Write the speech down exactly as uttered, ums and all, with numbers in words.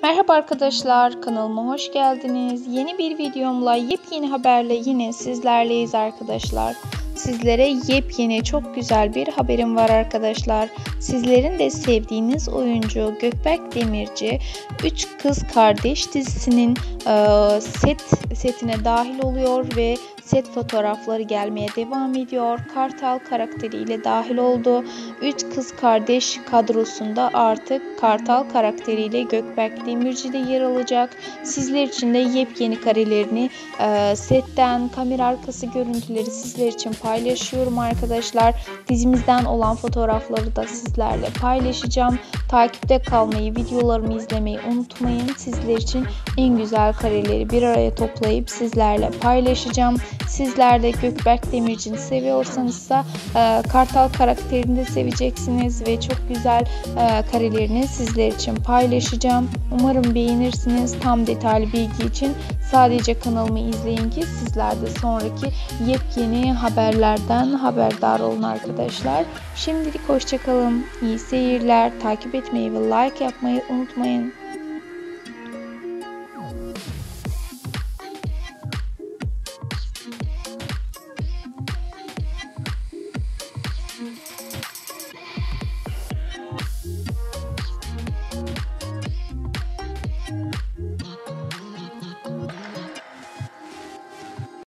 Merhaba arkadaşlar, kanalıma hoş geldiniz. Yeni bir videomla, yepyeni haberle yine sizlerleyiz arkadaşlar. Sizlere yepyeni çok güzel bir haberim var arkadaşlar. Sizlerin de sevdiğiniz oyuncu Gökberk Demirci Üç Kız Kardeş dizisinin e, set setine dahil oluyor ve set fotoğrafları gelmeye devam ediyor. Kartal karakteriyle dahil oldu. Üç Kız Kardeş kadrosunda artık Kartal karakteriyle Gökberk Demirci de yer alacak. Sizler için de yepyeni karelerini e, setten, kamera arkası görüntüleri sizler için paylaşıyorum arkadaşlar. Dizimizden olan fotoğrafları da sizlerle paylaşacağım. Takipte kalmayı, videolarımı izlemeyi unutmayın. Sizler için en güzel kareleri bir araya toplayıp sizlerle paylaşacağım. Sizler de Gökberk Demirci'ni seviyorsanız da e, Kartal karakterini de seveceksiniz ve çok güzel e, karelerini sizler için paylaşacağım. Umarım beğenirsiniz. Tam detaylı bilgi için sadece kanalımı izleyin ki sizler de sonraki yepyeni haberlerden haberdar olun arkadaşlar. Şimdilik hoşçakalın. İyi seyirler. Takip etmeyi ve like yapmayı unutmayın.